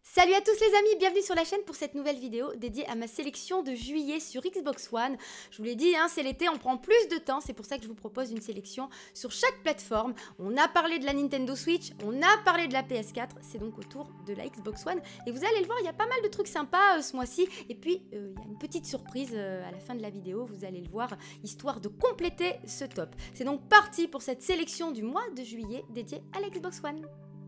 Salut à tous les amis, bienvenue sur la chaîne pour cette nouvelle vidéo dédiée à ma sélection de juillet sur Xbox One. Je vous l'ai dit, hein, c'est l'été, on prend plus de temps, c'est pour ça que je vous propose une sélection sur chaque plateforme. On a parlé de la Nintendo Switch, on a parlé de la PS4, c'est donc au tour de la Xbox One. Et vous allez le voir, il y a pas mal de trucs sympas ce mois-ci. Et puis, il y a une petite surprise à la fin de la vidéo, vous allez le voir, histoire de compléter ce top. C'est donc parti pour cette sélection du mois de juillet dédiée à la Xbox One.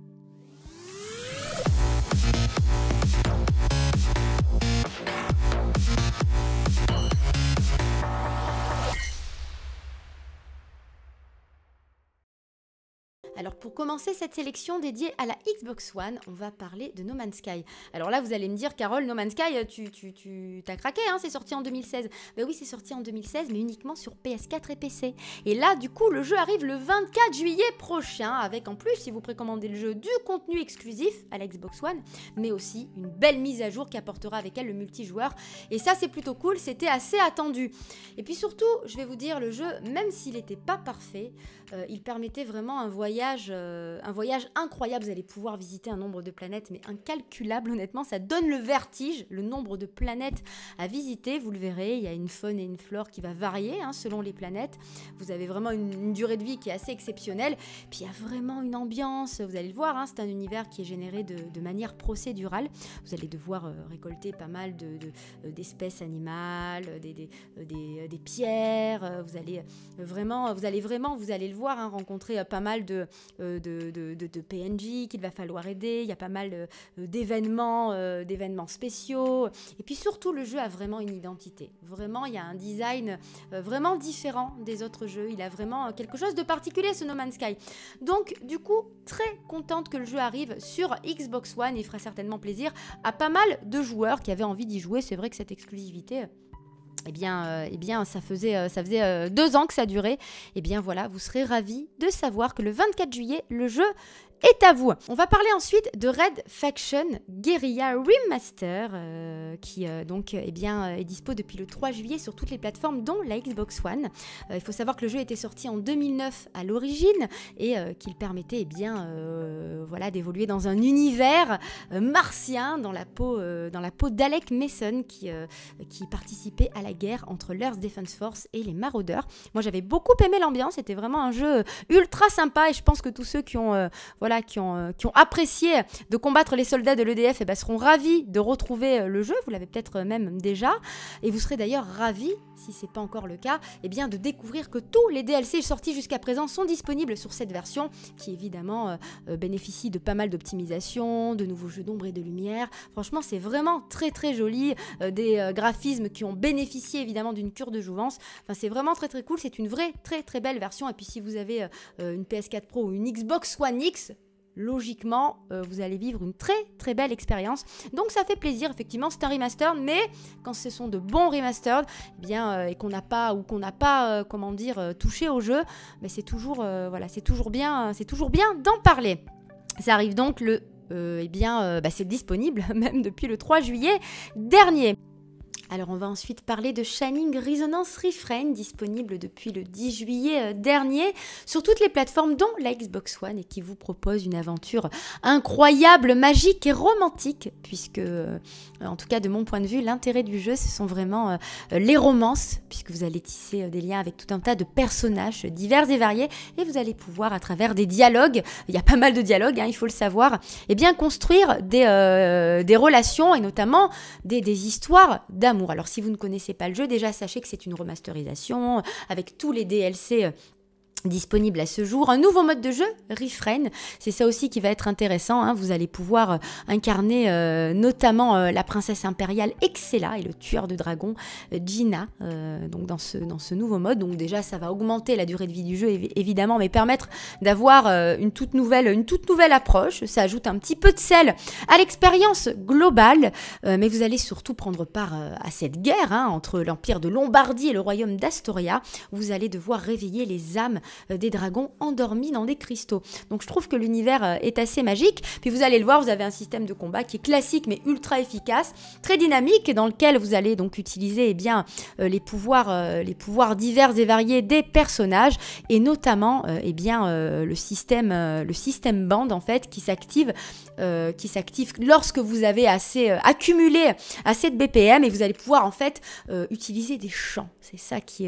Alors pour commencer cette sélection dédiée à la Xbox One, on va parler de No Man's Sky. Alors là vous allez me dire Carole, No Man's Sky, tu t'as craqué, hein, c'est sorti en 2016. Ben oui, c'est sorti en 2016 mais uniquement sur PS4 et PC. Et là du coup le jeu arrive le 24 juillet prochain avec en plus, si vous précommandez le jeu, du contenu exclusif à la Xbox One, mais aussi une belle mise à jour qui apportera avec elle le multijoueur. Et ça c'est plutôt cool, c'était assez attendu. Et puis surtout, je vais vous dire, le jeu, même s'il n'était pas parfait, il permettait vraiment un voyage incroyable. Vous allez pouvoir visiter un nombre de planètes, mais incalculable, honnêtement. Ça donne le vertige, le nombre de planètes à visiter. Vous le verrez, il y a une faune et une flore qui va varier hein, selon les planètes. Vous avez vraiment une durée de vie qui est assez exceptionnelle. Puis il y a vraiment une ambiance, vous allez le voir, hein, c'est un univers qui est généré de manière procédurale. Vous allez devoir récolter pas mal d'espèces animales, des pierres. Vous allez le voir, hein, rencontrer pas mal de PNJ qu'il va falloir aider. Il y a pas mal d'événements spéciaux. Et puis surtout, le jeu a vraiment une identité. Vraiment, il y a un design vraiment différent des autres jeux. Il a vraiment quelque chose de particulier, ce No Man's Sky. Donc, du coup, très contente que le jeu arrive sur Xbox One. Il fera certainement plaisir à pas mal de joueurs qui avaient envie d'y jouer. C'est vrai que cette exclusivité... Eh bien, ça faisait 2 ans que ça durait. Eh bien, voilà, vous serez ravis de savoir que le 24 juillet, le jeu est à vous. On va parler ensuite de Red Faction Guerrilla Remaster, qui est dispo depuis le 3 juillet sur toutes les plateformes, dont la Xbox One. Il faut savoir que le jeu était sorti en 2009 à l'origine et qu'il permettait d'évoluer dans un univers martien dans la peau d'Alec Mason qui participait à la guerre entre l'Earth Defense Force et les maraudeurs. Moi, j'avais beaucoup aimé l'ambiance. C'était vraiment un jeu ultra sympa et je pense que tous ceux qui ont apprécié de combattre les soldats de l'EDF seront ravis de retrouver le jeu. Vous l'avez peut-être même déjà. Et vous serez d'ailleurs ravis, si ce n'est pas encore le cas, de découvrir que tous les DLC sortis jusqu'à présent sont disponibles sur cette version qui évidemment bénéficie de pas mal d'optimisation, de nouveaux jeux d'ombre et de lumière. Franchement, c'est vraiment très très joli. Des graphismes qui ont bénéficié évidemment d'une cure de jouvence. Enfin, c'est vraiment très très cool. C'est une vraie très très belle version. Et puis si vous avez une PS4 Pro ou une Xbox One X, logiquement, vous allez vivre une très très belle expérience. Donc ça fait plaisir, effectivement, c'est un remaster, mais quand ce sont de bons remasters, et qu'on n'a pas touché au jeu, mais c'est toujours bien d'en parler. Ça arrive donc c'est disponible même depuis le 3 juillet dernier. Alors on va ensuite parler de Shining Resonance Refrain, disponible depuis le 10 juillet dernier sur toutes les plateformes dont la Xbox One et qui vous propose une aventure incroyable, magique et romantique puisque, en tout cas de mon point de vue, l'intérêt du jeu ce sont vraiment les romances puisque vous allez tisser des liens avec tout un tas de personnages divers et variés et vous allez pouvoir à travers des dialogues, il y a pas mal de dialogues, hein, il faut le savoir, construire des relations et notamment des histoires d'amour. Alors si vous ne connaissez pas le jeu, déjà sachez que c'est une remasterisation avec tous les DLC disponible à ce jour, un nouveau mode de jeu, Refrain, c'est ça aussi qui va être intéressant, hein. Vous allez pouvoir incarner notamment la princesse impériale Excella et le tueur de dragons Gina, donc dans ce nouveau mode. Donc déjà ça va augmenter la durée de vie du jeu évidemment, mais permettre d'avoir une toute nouvelle approche. Ça ajoute un petit peu de sel à l'expérience globale, mais vous allez surtout prendre part à cette guerre hein, entre l'empire de Lombardie et le royaume d'Astoria. Vous allez devoir réveiller les âmes des dragons endormis dans des cristaux. Donc je trouve que l'univers est assez magique. Puis vous allez le voir, vous avez un système de combat qui est classique mais ultra efficace, très dynamique, dans lequel vous allez donc utiliser eh bien, les pouvoirs divers et variés des personnages, et notamment eh bien, le système bande en fait qui s'active lorsque vous avez accumulé assez de BPM, et vous allez pouvoir en fait utiliser des chants. C'est ça qui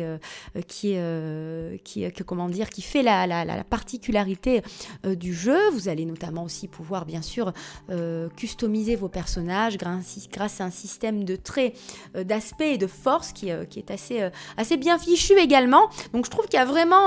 fait la particularité du jeu. Vous allez notamment aussi pouvoir bien sûr customiser vos personnages grâce à un système de traits, d'aspect et de force qui est assez bien fichu également. Donc je trouve qu'il y a vraiment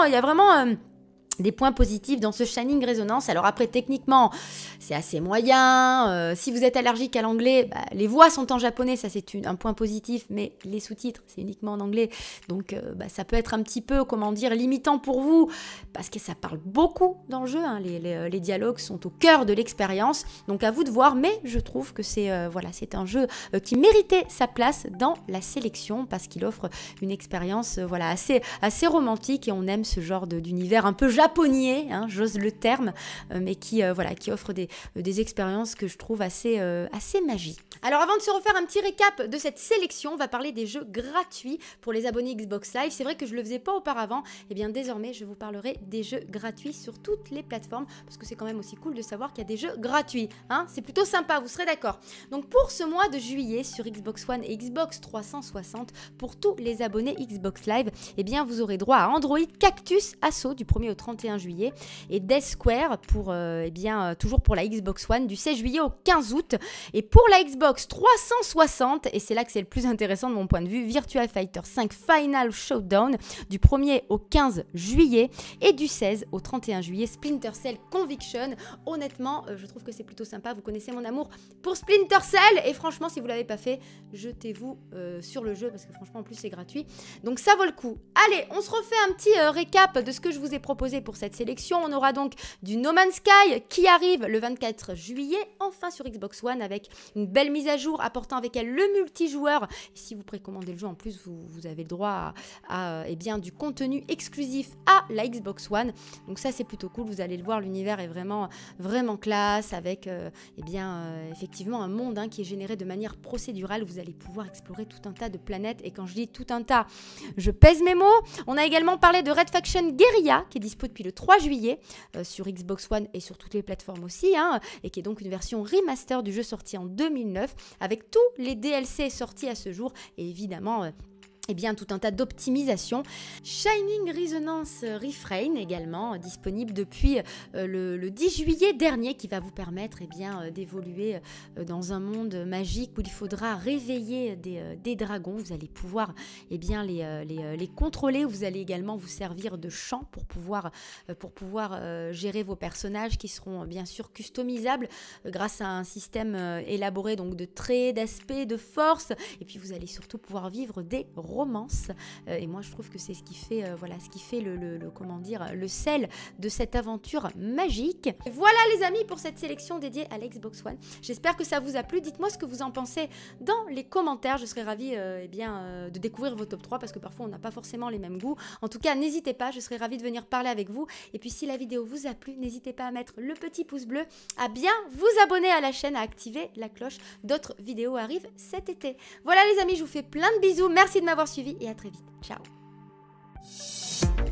des points positifs dans ce Shining Resonance. Alors après, techniquement, c'est assez moyen. Si vous êtes allergique à l'anglais, les voix sont en japonais, ça c'est un point positif, mais les sous-titres, c'est uniquement en anglais. Donc ça peut être un petit peu, limitant pour vous, parce que ça parle beaucoup dans le jeu. Hein. Les dialogues sont au cœur de l'expérience, donc à vous de voir. Mais je trouve que c'est un jeu qui méritait sa place dans la sélection, parce qu'il offre une expérience assez romantique, et on aime ce genre d'univers un peu japonais, hein, j'ose le terme, mais qui offre des expériences que je trouve assez magiques. Alors avant de se refaire un petit récap de cette sélection, on va parler des jeux gratuits pour les abonnés Xbox Live. C'est vrai que je ne le faisais pas auparavant, et bien désormais je vous parlerai des jeux gratuits sur toutes les plateformes, parce que c'est quand même aussi cool de savoir qu'il y a des jeux gratuits, hein, c'est plutôt sympa, vous serez d'accord. Donc pour ce mois de juillet sur Xbox One et Xbox 360, pour tous les abonnés Xbox Live, eh bien vous aurez droit à Android Cactus Assault du 1er au 31 juillet, et Death Square toujours pour la Xbox One du 16 juillet au 15 août, et pour la Xbox 360, et c'est là que c'est le plus intéressant de mon point de vue, Virtua Fighter 5 Final Showdown du 1er au 15 juillet, et du 16 au 31 juillet Splinter Cell Conviction. Honnêtement, je trouve que c'est plutôt sympa. Vous connaissez mon amour pour Splinter Cell, et franchement, si vous ne l'avez pas fait, jetez-vous sur le jeu, parce que franchement, en plus, c'est gratuit. Donc ça vaut le coup. Allez, on se refait un petit récap de ce que je vous ai proposé pour cette sélection. On aura donc du No Man's Sky qui arrive le 24 juillet, enfin sur Xbox One, avec une belle mise à jour apportant avec elle le multijoueur. Et si vous précommandez le jeu, en plus, vous avez le droit à du contenu exclusif à la Xbox One. Donc ça, c'est plutôt cool. Vous allez le voir, l'univers est vraiment classe, avec effectivement un monde qui est généré de manière procédurale. Vous allez pouvoir explorer tout un tas de planètes. Et quand je dis tout un tas, je pèse mes mots. On a également parlé de Red Faction Guerrilla, qui est dispo depuis le 3 juillet sur Xbox One et sur toutes les plateformes aussi, et qui est donc une version remaster du jeu sorti en 2009, avec tous les DLC sortis à ce jour, et évidemment tout un tas d'optimisations. Shining Resonance Refrain également, disponible depuis le 10 juillet dernier, qui va vous permettre d'évoluer dans un monde magique où il faudra réveiller des dragons. Vous allez pouvoir les contrôler. Vous allez également vous servir de chants pour pouvoir gérer vos personnages, qui seront bien sûr customisables grâce à un système élaboré donc de traits, d'aspects, de force. Et puis vous allez surtout pouvoir vivre des romance, et moi je trouve que c'est ce qui fait le sel de cette aventure magique. Et voilà les amis pour cette sélection dédiée à l'Xbox One. J'espère que ça vous a plu. Dites-moi ce que vous en pensez dans les commentaires. Je serais ravie de découvrir vos top 3, parce que parfois on n'a pas forcément les mêmes goûts. En tout cas, n'hésitez pas, je serais ravie de venir parler avec vous. Et puis si la vidéo vous a plu, n'hésitez pas à mettre le petit pouce bleu, à bien vous abonner à la chaîne, à activer la cloche. D'autres vidéos arrivent cet été. Voilà les amis, je vous fais plein de bisous. Merci de m'avoir suivi, et à très vite. Ciao.